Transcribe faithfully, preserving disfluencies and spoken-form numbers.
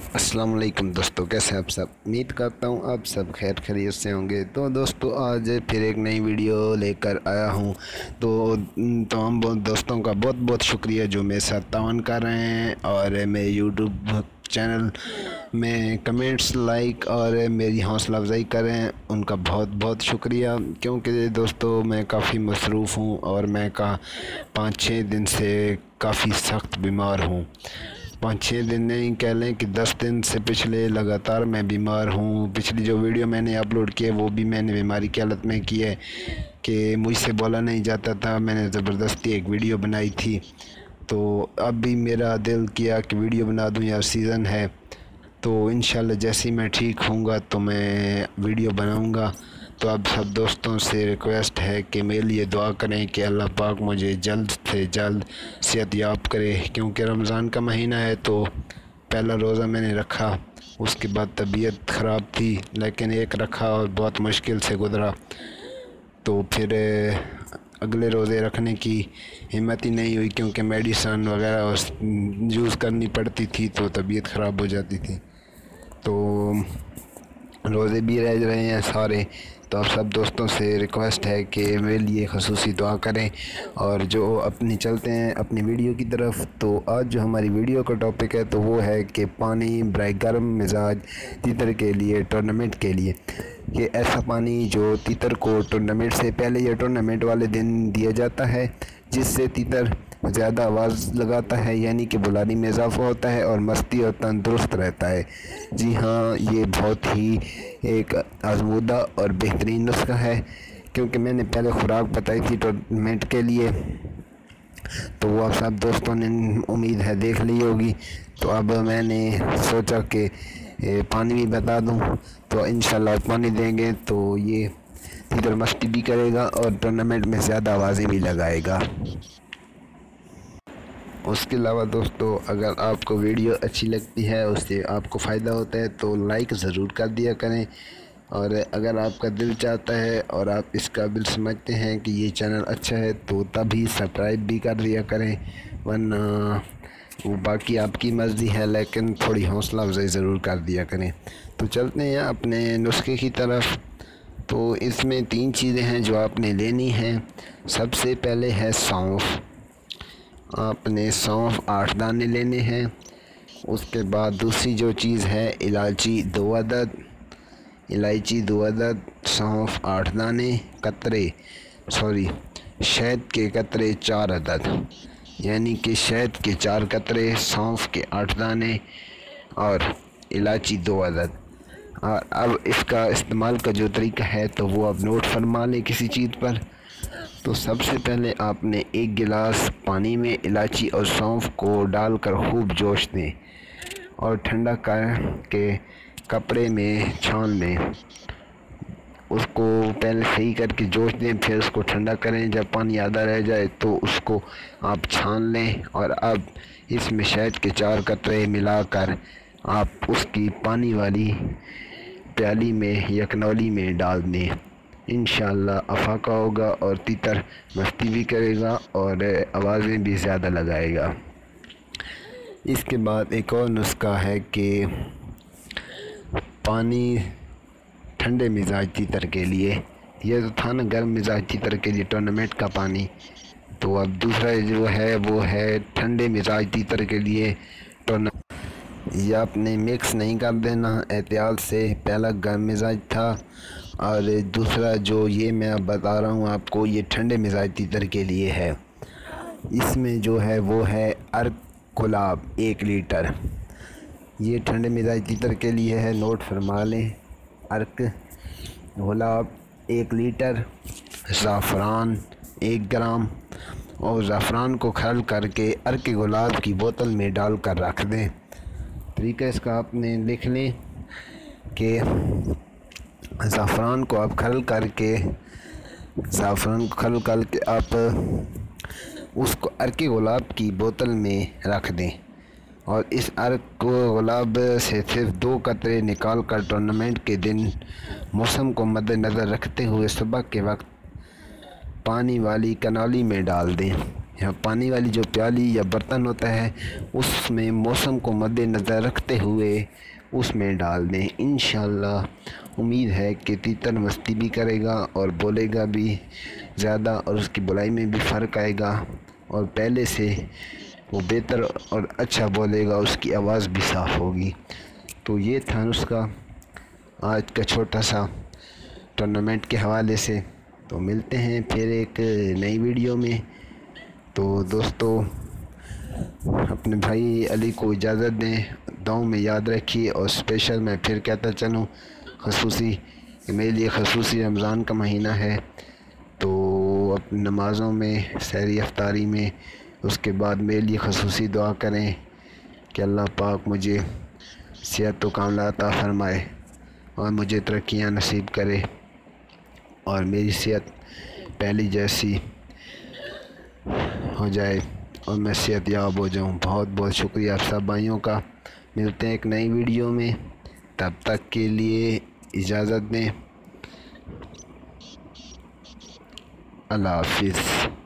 अस्सलाम वालेकुम दोस्तों, कैसे हैं आप सब। उम्मीद करता हूँ आप सब खैर खैरियत से होंगे। तो दोस्तों आज फिर एक नई वीडियो लेकर आया हूँ। तो तमाम तो दोस्तों का बहुत बहुत शुक्रिया जो मेरे साथ तावन कर रहे हैं और मेरे यूट्यूब चैनल में कमेंट्स, लाइक और मेरी हौसला अफजाई कर रहे हैं, उनका बहुत बहुत शुक्रिया। क्योंकि दोस्तों मैं काफ़ी मसरूफ़ हूँ और मैं का पाँच छः दिन से काफ़ी सख्त बीमार हूँ। पाँच छः दिन नहीं कह लें कि दस दिन से पिछले लगातार मैं बीमार हूँ। पिछली जो वीडियो मैंने अपलोड की है वो भी मैंने बीमारी की हालत में की है कि मुझसे बोला नहीं जाता था। मैंने ज़बरदस्ती एक वीडियो बनाई थी, तो अब भी मेरा दिल किया कि वीडियो बना दूँ यार, सीज़न है। तो इंशाल्लाह जैसे ही मैं ठीक होऊंगा तो मैं वीडियो बनाऊंगा। तो अब सब दोस्तों से रिक्वेस्ट है कि मेरे लिए दुआ करें कि अल्लाह पाक मुझे जल्द से जल्द सेहत याब करे। क्योंकि रमज़ान का महीना है तो पहला रोज़ा मैंने रखा, उसके बाद तबीयत ख़राब थी, लेकिन एक रखा और बहुत मुश्किल से गुज़रा। तो फिर अगले रोज़े रखने की हिम्मत ही नहीं हुई क्योंकि मेडिसन वगैरह यूज़ करनी पड़ती थी तो तबीयत ख़राब हो जाती थी। तो रोज़े भी रह रहे हैं सारे। तो आप सब दोस्तों से रिक्वेस्ट है कि मेरे लिए ख़ुसूसी दुआ करें। और जो अपनी चलते हैं अपनी वीडियो की तरफ। तो आज जो हमारी वीडियो का टॉपिक है तो वो है कि पानी बराए गर्म मिजाज तीतर के लिए, टूर्नामेंट के लिए, कि ऐसा पानी जो तीतर को टूर्नामेंट से पहले या टूर्नामेंट वाले दिन दिया जाता है, जिससे तीतर ज़्यादा आवाज़ लगाता है, यानी कि बुलानी में इजाफ़ा होता है और मस्ती और तंदुरुस्त रहता है। जी हाँ, ये बहुत ही एक आजमूदा और बेहतरीन नुस्खा है। क्योंकि मैंने पहले खुराक बताई थी टूर्नामेंट के लिए, तो वो आप सब दोस्तों ने उम्मीद है देख ली होगी। तो अब मैंने सोचा कि पानी भी बता दूं। तो इंशाल्लाह पानी देंगे तो ये तीतर मस्ती भी करेगा और टूर्नामेंट में ज़्यादा आवाज़ें भी लगाएगा। उसके अलावा दोस्तों अगर आपको वीडियो अच्छी लगती है, उससे आपको फ़ायदा होता है तो लाइक ज़रूर कर दिया करें। और अगर आपका दिल चाहता है और आप इस काबिल समझते हैं कि ये चैनल अच्छा है तो तभी सब्सक्राइब भी कर दिया करें, वरना वो बाकी आपकी मर्ज़ी है, लेकिन थोड़ी हौसला अफजाई ज़रूर कर दिया करें। तो चलते हैं अपने नुस्खे की तरफ। तो इसमें तीन चीज़ें हैं जो आपने लेनी हैं। सबसे पहले है सौंफ। आपने सौंफ आठ दाने लेने हैं। उसके बाद दूसरी जो चीज़ है इलायची दो अदद, इलायची दो अदद, सौंफ आठ दाने, कतरे सॉरी शहद के कतरे चार अदद, यानी कि शहद के चार कतरे, सौंफ के आठ दाने और इलायची दो अदद। और अब इसका इस्तेमाल का जो तरीका है तो वो आप नोट फरमा लें किसी चीज़ पर। तो सबसे पहले आपने एक गिलास पानी में इलायची और सौंफ को डालकर खूब जोश दें और ठंडा करके कपड़े में छान लें। उसको पहले सही करके जोश दें, फिर उसको ठंडा करें। जब पानी आधा रह जाए तो उसको आप छान लें और अब इसमें शहद के चार कतरे मिलाकर आप उसकी पानी वाली प्याली में या कनौली में डाल दें। इंशाल्लाह अफाका होगा और तीतर मस्ती भी करेगा और आवाज़ें भी ज़्यादा लगाएगा। इसके बाद एक और नुस्खा है कि पानी ठंडे मिजाज तीतर के लिए, यह तो था ना गर्म मिजाज तीतर के लिए टूर्नामेंट का पानी। तो अब दूसरा जो है वो है ठंडे मिजाज तीतर के लिए टूर्नामेंट। यह आपने मिक्स नहीं कर देना एहतियात से। पहला गर्म मिजाज था और दूसरा जो ये मैं अब बता रहा हूँ आपको, ये ठंडे मिजाज तीतर के लिए है। इसमें जो है वो है अर्क गुलाब एक लीटर। ये ठंडे मिजाज तीतर के लिए है, नोट फरमा लें। अर्क गुलाब एक लीटर, ज़ाफ़रान एक ग्राम, और ज़ाफ़रान को खल करके अर्क गुलाब की बोतल में डाल कर रख दें। तरीका इसका आपने लिख लें कि ज़ाफ़रान को आप खल करके ज़ाफ़रान को खल करके आप उसको अर्क गुलाब की बोतल में रख दें और इस अर्क गुलाब से सिर्फ दो कतरे निकाल कर टूर्नामेंट के दिन मौसम को मद्देनज़र रखते हुए सुबह के वक्त पानी वाली कनौली में डाल दें। या पानी वाली जो प्याली या बर्तन होता है उसमें मौसम को मद्देनज़र रखते हुए उसमें डाल दें। इंशाअल्लाह उम्मीद है कि तीतर मस्ती भी करेगा और बोलेगा भी ज़्यादा और उसकी बुलाई में भी फ़र्क आएगा और पहले से वो बेहतर और अच्छा बोलेगा, उसकी आवाज़ भी साफ़ होगी। तो ये था उसका आज का छोटा सा टूर्नामेंट के हवाले से। तो मिलते हैं फिर एक नई वीडियो में। तो दोस्तों अपने भाई अली को इजाज़त दें, दुआओं में याद रखिए। और स्पेशल मैं फिर कहता चलूँ ख़ुसूसी मेरे लिए ख़ुसूसी रमज़ान का महीना है, तो अपनी नमाज़ों में सहरी अफ्तारी में उसके बाद मेरे लिए ख़ुसूसी दुआ करें कि अल्लाह पाक मुझे सेहत व कामयाबी अता फ़रमाए और मुझे तरक्कियाँ नसीब करे और मेरी सेहत पहली जैसी हो जाए और मैं सेहतयाब हो जाऊं। बहुत बहुत शुक्रिया आप सब भाइयों का। मिलते हैं एक नई वीडियो में, तब तक के लिए इजाज़त दें। अल्लाह हाफिज़।